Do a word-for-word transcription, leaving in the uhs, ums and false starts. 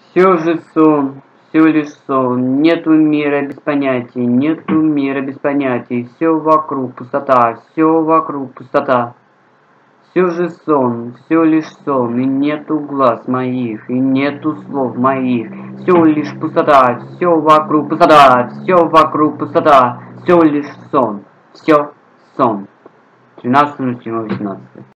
Все же сон, все лишь сон, нету мира без понятий, нету мира без понятий, все вокруг пустота, все вокруг пустота. Все же сон, все лишь сон, и нету глаз моих, и нету слов моих, все лишь пустота, все вокруг пустота, все вокруг пустота, все лишь сон, все сон. тринадцатое ноль восемнадцатое